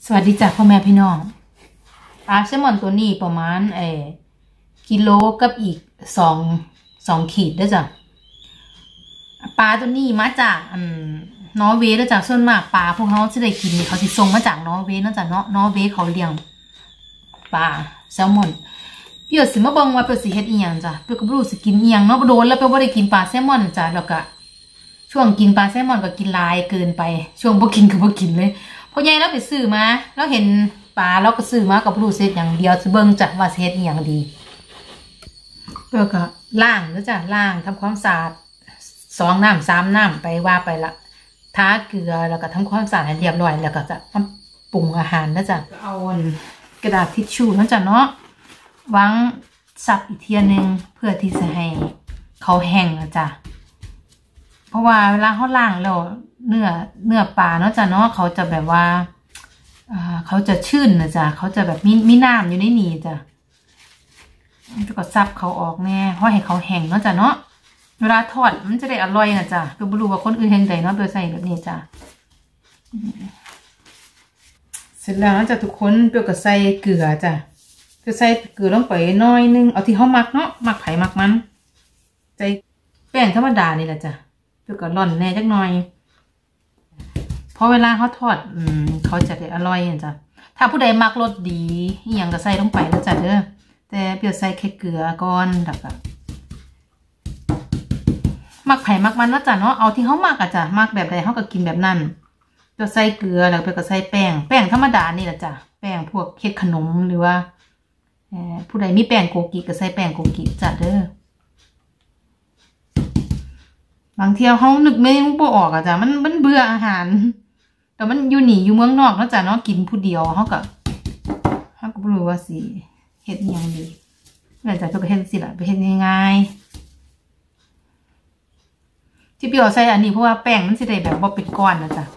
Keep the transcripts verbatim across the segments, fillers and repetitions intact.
สวัสดีจ้ะพ่อแม่พี่น้องปลาแซลมอนตัวนี้ประมาณเออกิโลกับอีกสองสองขีดด้วยจ้ะปลาตัวนี้มาจากอืมนอร์เวย์ด้วยจ้ะส่วนมากปลาพวกเขาจะได้กินเขาสิส่งมาจากนอร์เวย์นะจ้ะเนาะนอร์เวย์เขาเลี้ยงปลาแซลมอนเปียวสิมาเบิ่งว่าเปียวสิเฮ็ดอีหยังจ้ะเปียวก็บ่รู้สิกินอีหยังเนาะบ่โดนแล้วเปียวบ่ได้กินปลาแซลมอนจ้ะแล้วก็ช่วงกินปลาแซลมอนก็กินหลายเกินไปช่วงบ่กินก็บ่กินเลยพอใหญ่เราไปซื้อมาเราเห็นปลาเราก็ซื้อมากับรู้เสร็จอย่างเดียวจะเบิ่งจ้ะว่าเสร็จอย่างดีเพื่อก็ล้างแล้วจ้ะล้างทำความสะอาดสองน้ำสามน้ำไปว่าไปละทาเกลือแล้วก็ทำความสะอาดให้เรียบร้อยแล้วก็จะทำปรุงอาหารนะจ้ะเอากระดาษทิชชู่นะจ้ะเนาะวางซับอีกเทียนึงเพื่อที่จะให้เขาแห้งนะจ้ะเพราะว่าเวลาเขาล้างแล้วเนื้อเนื้อปลาเนาะจ้ะเนาะเขาจะแบบว่าเขาจะชื่นนะจ้ะเขาจะแบบมีมีน้ำอยู่ในนี้จ้ะแล้วก็ซับเขาออกแน่เพราะให้เขาแห้งเนาะจ้ะเนาะเวลาทอดมันจะได้อร่อยนะจ้ะเพื่อไม่รู้ว่าคนอื่นเห็นใจเนาะเพื่อใส่แบบนี้จ้ะเสร็จแล้วจ้ะทุกคนเพื่อก็ใส่เกลือจ้ะเพื่อใส่เกลือลงไปน้อยนึงเอาที่เขามักเนาะมักไผ่มักมันใส่แป้งธรรมดานี่แหละจ้ะเพื่อก็ร่อนแน่จักหน่อยพอเวลาเขาทอดอืมเขาจะได้อร่อยจ้ะถ้าผู้ใดมักรสดีอย่างก็ใส่ลงไปแล้วจ้ะเด้อแต่เปรี้ยวใส่แค่เกลือก่อนแล้วก็มักไผ่มักมันนะจ้ะเนาะเอาที่เขามักอะจ้ะมักแบบใดเขาก็กินแบบนั้นเปรี้ยวใส่เกลือแล้วเปรี้ยวก็ใส่แป้งแป้งธรรมดานี่แหละจ้ะแป้งพวกเค้กขนมหรือว่าผู้ใดมีแป้งโกกิก็ใส่แป้งโกกิจ้ะเด้อบางเที่ยวเขานึกไม่รู้บ่ออกอะจ้ะมันมันเบื่ออาหารแต่มันอยู่หนีอยู่เมืองนอกเนาะจ้ะเนาะกินผู้เดียวเขาก็เขาก็ไม่รู้ว่าสิเฮ็ดยังดีแม่จ้ะก็ไปเฮ็ดสิล่ะไปเฮ็ดง่ายๆที่เปียวใส่อันนี้เพราะว่าแป้งมันสิได้แบบบ่เป็นก้อนนะจ้ะ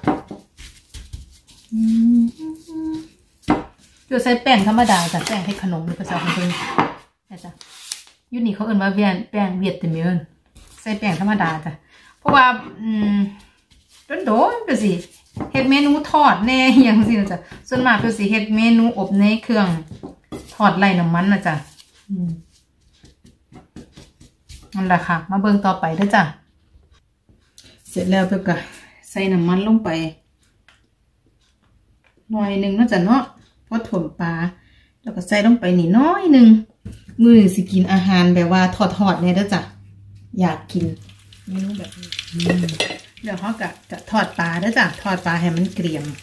เปียวใส่แป้งธรรมดาจ้ะแป้งให้ขนมภาษาของเพิ่นนะจ้ะอยู่นี่เขาเอิ้นว่าเวียนแป้งเวียดเตมิลใส่แป้งธรรมดาจ้ะเพราะว่าอืมโดนๆก็สิเฮ็ดเมนูทอดแน่อย่างสินะจ๊ะส่วนมากก็สิเฮ็ดเมนูอบในเครื่องทอดไร้น้ำมันนะจ๊ะนั่นแหละค่ะมาเบิ่งต่อไปเด้อจ้ะเสร็จแล้วเพิ่นก็ใส่น้ำมันลงไปหน่อยหนึ่งเนาะจ้ะเนาะพอถ่วมปลาแล้วก็ใส่ลงไปนี่น้อยหนึ่งมื้อสิกินอาหารแบบว่าทอดๆเนี่ยเด้อจ้ะอยากกินเมนูแบบนี้เดี๋ยวเขาก็จะทอดปลาเด้อจ้ะทอดปลาให้มันเกรียม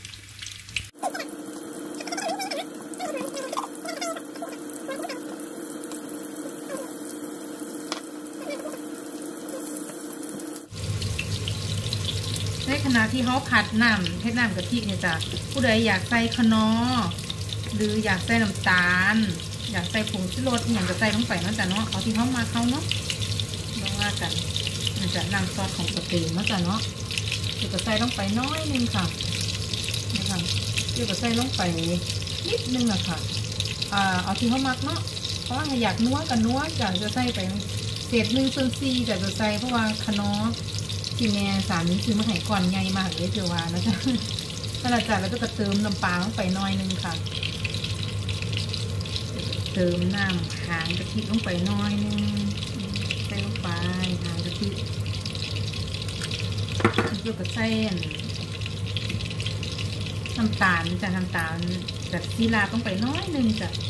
ในขณะที่เขาผัดน้ำให้น้ำกะทิเนี่ยจ้ะผู้ใดอยากใส่ขนอหรืออยากใส่น้ำตาลอยากใส่ผงชูรสอย่างจะใส่ลงไปเนาะจ้ะเนาะเอาที่เขามาเขาเนาะลองว่ากันมันจะน้ำซอสของสเต็กเนาะจ้ะเนาะเดี๋ยวก็ใส่ลงไปน้อยนึงค่ะนะคะเดี๋ยวก็ใส่ลงไปนิดนึงอะค่ะอ่าเอาที่เขามักเนาะเพราะว่าอยากนัวกันนัวจะจะใส่ไปเศษหนึ่งส่วนสี่จะจะใส่เพราะว่าขนอที่แม่สามีซื้อมาให้ก่อนใหญ่มากเลยเจ้าว่านะจ๊ะถ้าเราจะแล้วก็เติมน้ำปลาลงไปน้อยนึงค่ะเติมน้ำหางกะทิลงไปน้อยนึงใส่ลงไปหางกะทิเกี่ยวกับเส้นน้ำตาลจะน้ำตาลแบบซีลาต้องไปน้อยนึงจ้ะ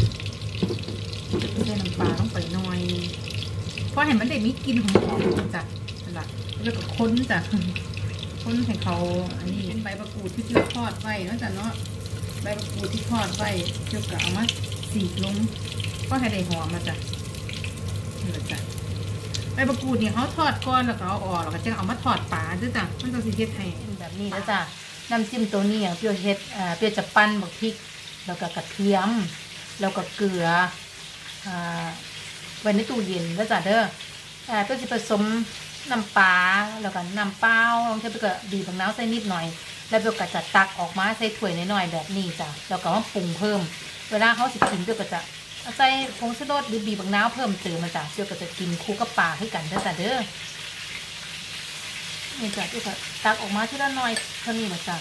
ใส่น้ำปลาต้องไปน้อยเพราะเห็นมันได้มีกลิ่นหอมๆจ้ะนั่นแหละแล้วก็ค้นจ้ะค้นให้เขาอันนี้ใบมะกรูดที่เกี่ยวทอดไว้เนาะจ้ะเนาะใบมะกรูดที่ทอดไว้เกี่ยวกับเอามาสีลงก็ให้ได้หอมมาจ้ะนี่แหละจ้ะใบมะกรูดเนี่ยเขาทอดก้อนแล้วก็เอาออกแล้วก็จะเอามาทอดปลาด้วยจ้ะมันจะสีเฮ็ดให้แบบนี้แล้วจ้ะน้ำจิ้มตัวนี้อย่างเปรี้ยวเฮ็ดอ่าเปรี้ยวจะปั้นบักพริกแล้วก็กระเทียมแล้วก็เกลืออ่าไว้ในตู้เย็นแล้วจ้ะเด้ออ่าเปรี้ยวจะผสมน้ำปลาแล้วก็น้ำเปล่าลองเทไปก็บีบมะนาวใส่นิดหน่อยแล้วเปรี้ยวก็จะตักออกมาใส่ถ้วยน้อยๆแบบนี้จ้ะแล้วก็มาปรุงเพิ่มเวลาเขาสิกินเปรี้ยวก็จะใส่ผงชูรสหรือบีบมะนาวเพิ่มเติมมาจ้ะเปรี้ยวก็จะกินคู่กับปลาให้กันเด้อจ้ะเด้อนี่จ้ะเปรี้ยวก็ตักออกมาทีละน้อยเท่านี้นะจ้ะ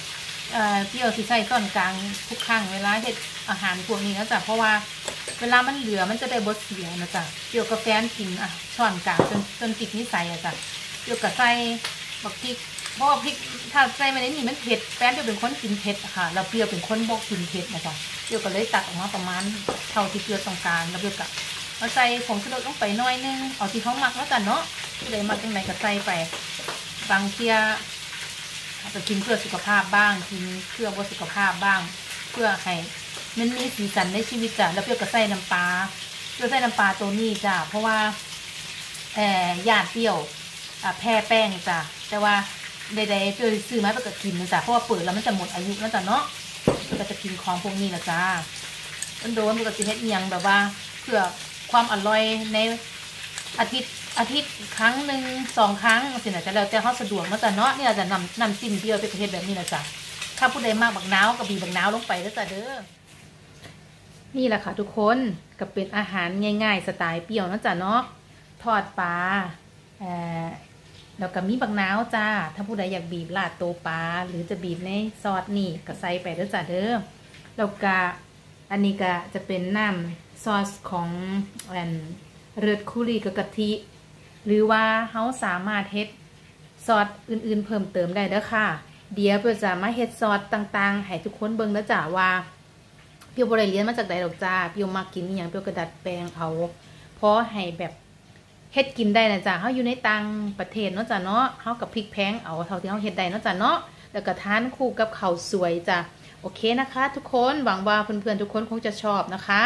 เอ่อเปรี้ยวสิใส่ส่วนกลางทุกครั้งเวลาเฮ็ดอาหารพวกนี้นะจ๊ะเพราะว่าเวลามันเหลือมันจะได้บ่เสียนะจ๊ะเปรี้ยวกับแฟนกินอ่ะช้อนกลางจนจนติดนิสัยอะจ๊ะเปรี้ยวกับใส่บักพริกเพราะว่าพริกถ้าใส่มาในนี้มันเผ็ดแฟนเปรี้ยวเป็นคนกินเผ็ดอะค่ะแล้วเปรี้ยวเป็นคนบ่กินเผ็ดนะจ๊ะเปรี้ยวก็เลยตักออกมาประมาณเท่าที่เปรี้ยวต้องการแล้วเปรี้ยวก็เอาใส่ผงชูรสลงไปหน่อยนึงเอาที่เขามักแล้วกันเนาะที่ใดมักจังไหนก็ใส่ไปบางเที่ยอาจจะกินเพื่อสุขภาพบ้างกินเพื่อว่าสุขภาพบ้างเพื่อให้มันมีสีสันในชีวิตจ้ะแล้วเปรี้ยวก็ใส่น้ำปลาเปรี้ยวใส่น้ำปลาตัวนี้จ้ะเพราะว่าเอ่อญาติเปรี้ยวอ่าแพ้แป้งจ้ะแต่ว่าใดๆเปรี้ยวซื้อมาเปรี้ยวก็กินนะจ้ะเพราะว่าเปิดแล้วมันจะหมดอายุแล้วจ้ะเนาะเปรี้ยวก็จะกินของพวกนี้นะจ้ะมันโดนเปรี้ยวก็จะเฮ็ดเอียงแบบว่าเพื่อความอร่อยในอาทิตย์อาทิตย์ครั้งหนึ่งสองครั้งสินะจะแล้วแต่เขาสะดวกมาจ้ะเนาะนี่เราจะนำนำจิ้มเปรี้ยวไปประเภทแบบนี้นะจ๊ะถ้าผู้ใดมากบักนาวก็บีบักนาวลงไปแล้วจ้ะเด้อนี่แหละค่ะทุกคนก็เป็นอาหารง่ายๆสไตล์เปรี้ยวนะจ๊ะเนาะทอดปลาเอ่อแล้วก็มีบักนาวจ้าถ้าผู้ใดอยากบีบลาดโตปลาหรือจะบีบในซอสนี่ก็ใส่ไปแล้วจ้ะเด้อแล้วก็อันนี้ก็จะเป็นน้ำซอสของอันเลือดคุรีกับกะทิหรือว่าเขาสามารถเฮ็ดซอสอื่นๆเพิ่มเติมได้เด้อค่ะเดี๋ยวเพื่อจะมาเฮ็ดซอสต่างๆให้ทุกคนเบิ่งแล้วจ้าว่าเปียวบ่ได้เรียนมาจากใดดอกจ้าเปียวมากินอหยังเปียวกระดัดแปลงเอาเพราะให้แบบเฮ็ดกินได้นะจ้าเฮาอยู่ในต่างประเทศเนาะจ้าเนาะเฮากับพริกแพงเอาเท่าที่เฮาเฮ็ดได้เนาะจ้าเนาะแล้วก็ทานคู่กับข้าวสวยจ้าโอเคนะคะทุกคนหวังว่าเพื่อนๆทุกคนคงจะชอบนะคะ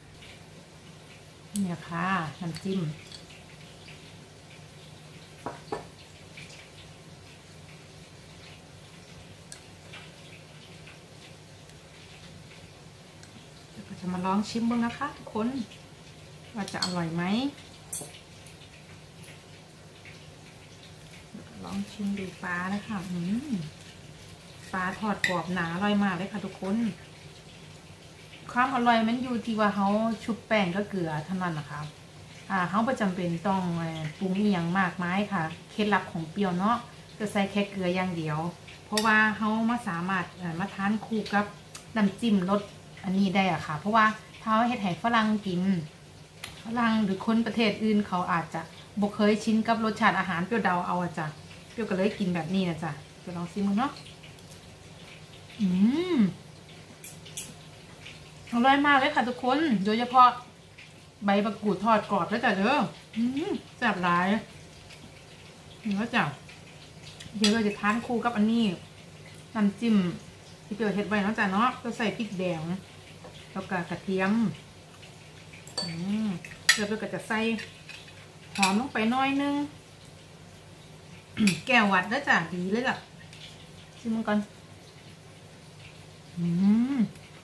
นี่ค่ะน้ำจิ้มจะมาลองชิมบ้างนะคะทุกคนว่าจะอร่อยไหมลองชิมดูปลาเลยค่ะอืมปลาทอดกรอบหนาอร่อยมากเลยค่ะทุกคนความอร่อยมันอยู่ที่ว่าเขาชุบแป้งก็เกลือเท่านั้นนะคะอ่าเขาประจำเป็นต้องปรุงอีหยังมากมายค่ะเคล็ดลับของเปรี้ยวเนาะจะใส่แค่เกลืออย่างเดียวเพราะว่าเขามาสามารถมาทานคู่กับน้ำจิ้มรสอันนี้ได้อะค่ะเพราะว่าถ้าเฮ็ดให้ฝรั่งกินฝรั่งหรือคนประเทศอื่นเขาอาจจะบ่เคยชินกับรสชาติอาหารเปรี้ยวเดาเอาอะจ้ะเปรี้ยวก็เลยกินแบบนี้นะจ้ะจะลองชิมดูเนาะอืมอร่อยมากเลยค่ะทุกคนโดยเฉพาะใบมะกรูดทอดกรอบแล้วจ้ะเด้ออืมแซ่บหลายนี่ก็จ้ะเดี๋ยวเราจะทานคู่กับอันนี้น้ำจิ้มที่เปรี้ยวเฮ็ดไว้เนาะจ้ะเนาะก็ใส่พริกแดงแล้วก็กระเทียมอืมแล้วก็จะใส่หอมลงไปหน่อยนึง แก้ววัดแล้วจ้ะดีเลยล่ะชิมมันก่อนอืม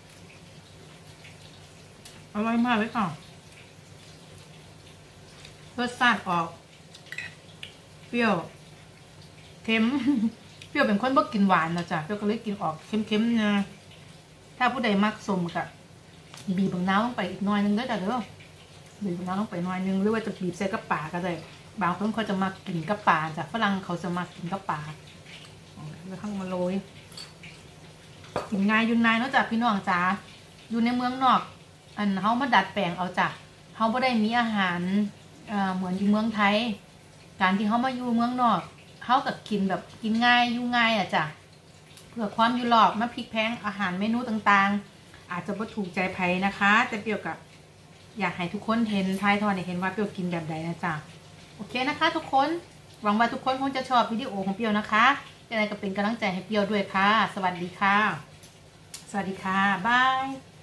อร่อยมากเลยค่ะรสชาติออกเปรี้ยวเค็ม เปรี้ยวเป็นคนบ่กินหวานนะจ้ะเปรี้ยวก็เลยกินออกเค็มๆนะถ้าผู้ใดมักสมกับบีบบังน้ำลงไปอีกหน่อยนึงเด้อจ้ะเด้อบีบบังน้ำลงไปหน่อยนึงหรือว่าจะบีบใส่กับปลาก็ได้บางคนเขาจะมากินกับปลาจ้ะฝรั่งเขาจะมากินกับปลาแล้วข้างมาโรยกินง่ายยุ่นนายเนาะจ้ะพี่น้องจ้าอยู่ในเมืองนอกอันเขามาดัดแปลงเอาจ้ะเขาไม่ได้มีอาหารเอ่อเหมือนอยู่เมืองไทยการที่เขามาอยู่เมืองนอกเขากับกินแบบกินง่ายยุ่งง่ายอ่ะจ้ะเพื่อความอยู่หลอกมาพริกแพงอาหารเมนูต่างๆอาจจะบ่ถูกใจไผนะคะแต่เปรี้ยวกับอยากให้ทุกคนเห็นทายทอดเห็นว่าเปรี้ยวกินแบบใดนะจ้ะโอเคนะคะทุกคนหวังว่าทุกคนคงจะชอบวิดีโอของเปรี้ยวนะคะยังไงก็เป็นกำลังใจให้เปรี้ยวด้วยค่ะสวัสดีค่ะสวัสดีค่ะบาย